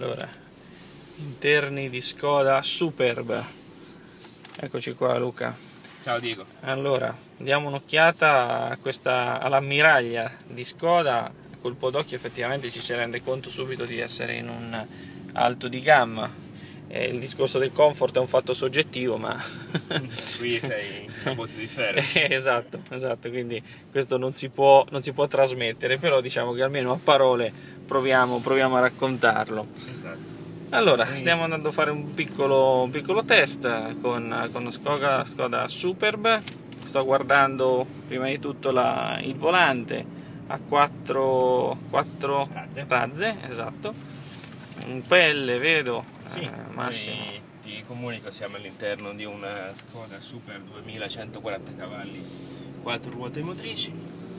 Allora, interni di Skoda Superb. Eccoci qua, Luca. Ciao Diego. Allora, diamo un'occhiata all'ammiraglia di Skoda. A colpo d'occhio effettivamente ci si rende conto subito di essere in un alto di gamma. Il discorso del comfort è un fatto soggettivo, ma qui sei una botte di ferro. esatto, quindi questo non si può trasmettere, però diciamo che almeno a parole proviamo a raccontarlo. Esatto. Allora, stiamo andando a fare un piccolo test con Skoda Superb. Sto guardando prima di tutto il volante a 4 razze, esatto. In pelle vedo, sì, massimo. Ti comunico, siamo all'interno di una Skoda Super 2140 cavalli, 4 ruote motrici.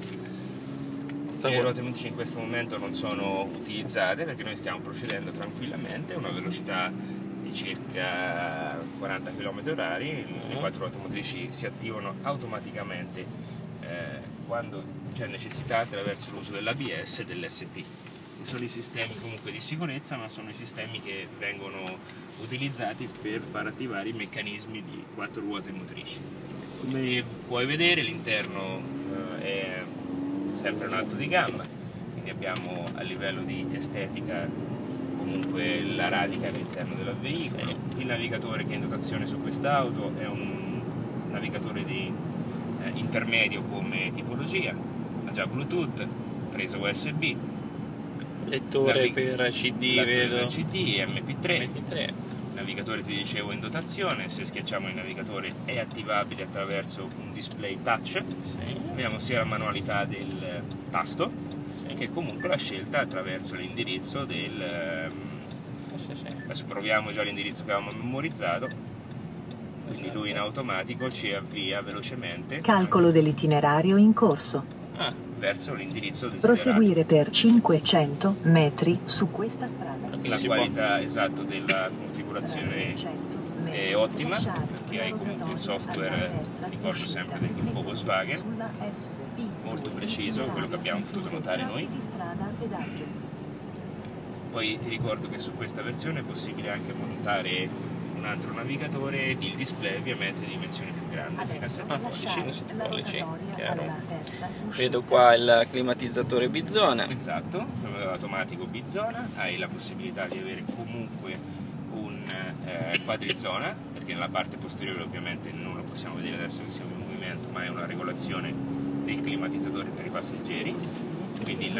Le ruote motrici in questo momento non sono utilizzate perché noi stiamo procedendo tranquillamente a una velocità di circa 40 km/h. Le 4 ruote motrici si attivano automaticamente quando c'è necessità attraverso l'uso dell'ABS e dell'SP. Sono i sistemi comunque di sicurezza, ma sono i sistemi che vengono utilizzati per far attivare i meccanismi di 4 ruote motrici. Come puoi vedere, l'interno è sempre un alto di gamma, quindi abbiamo a livello di estetica comunque la radica all'interno del veicolo. Il navigatore che è in dotazione su quest'auto è un navigatore di intermedio come tipologia, ha già Bluetooth, presa USB, lettore per CD, vedo. Per CD, MP3. Navigatore, ti dicevo, in dotazione. Se schiacciamo il navigatore è attivabile attraverso un display touch. Sì. Abbiamo sia la manualità del tasto, sì, che comunque la scelta attraverso l'indirizzo del... Sì. Adesso proviamo già l'indirizzo che avevamo memorizzato. Quindi lui in automatico ci avvia velocemente. Calcolo dell'itinerario in corso. Verso l'indirizzo desiderato. Proseguire per 500 metri su questa strada. La qualità esatta della configurazione è ottima perché hai comunque il software, ricordo sempre, del gruppo Volkswagen, molto preciso, quello che abbiamo potuto notare noi. Poi ti ricordo che su questa versione è possibile anche montare un altro navigatore ed il display ovviamente di dimensioni più grandi, fino a 7 pollici. Chiaro. Vedo qua il climatizzatore bizona. Esatto, automatico bizona, hai la possibilità di avere comunque un quadrizona, perché nella parte posteriore ovviamente non lo possiamo vedere adesso che siamo in movimento, ma è una regolazione del climatizzatore per i passeggeri, quindi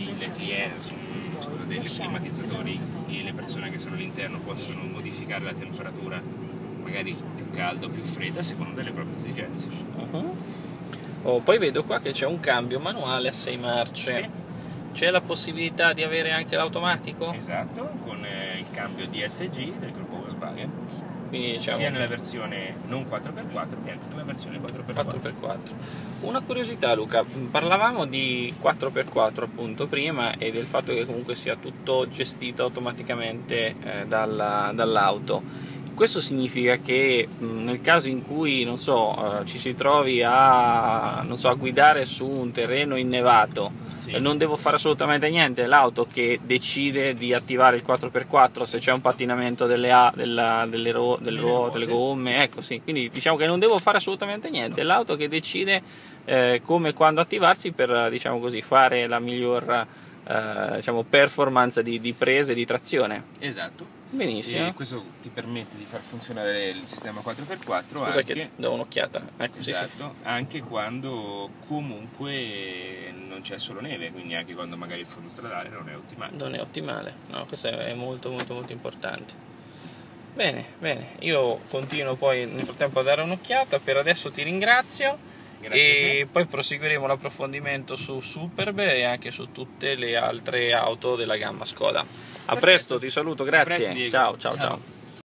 dei climatizzatori e le persone che sono all'interno possono modificare la temperatura, magari più calda o più fredda, secondo delle proprie esigenze. Poi vedo qua che c'è un cambio manuale a 6 marce. Sì. C'è la possibilità di avere anche l'automatico? Esatto, con il cambio DSG del gruppo Volkswagen. Quindi, diciamo, sia nella versione non 4x4 che anche nella versione 4x4. Una curiosità, Luca, parlavamo di 4x4 appunto prima e del fatto che comunque sia tutto gestito automaticamente dall'auto. Questo significa che nel caso in cui, non so, ci si trovi a guidare su un terreno innevato, sì, non devo fare assolutamente niente, è l'auto che decide di attivare il 4x4 se c'è un pattinamento delle ruote, delle gomme, ecco, sì. Quindi diciamo che non devo fare assolutamente niente, è l'auto che decide come e quando attivarsi per, diciamo così, fare la miglior performance di presa e di trazione. Esatto. Benissimo. E questo ti permette di far funzionare il sistema 4x4. Scusa anche, che do un'occhiata. Ecco, esatto, sì. Anche quando comunque non c'è solo neve, quindi anche quando magari il fondo stradale non è ottimale. Non è ottimale, no, questo è molto importante. Bene, io continuo poi nel frattempo a dare un'occhiata, per adesso ti ringrazio. Grazie e poi proseguiremo l'approfondimento su Superb e anche su tutte le altre auto della gamma Skoda. A presto, ti saluto, grazie. Presto, ciao.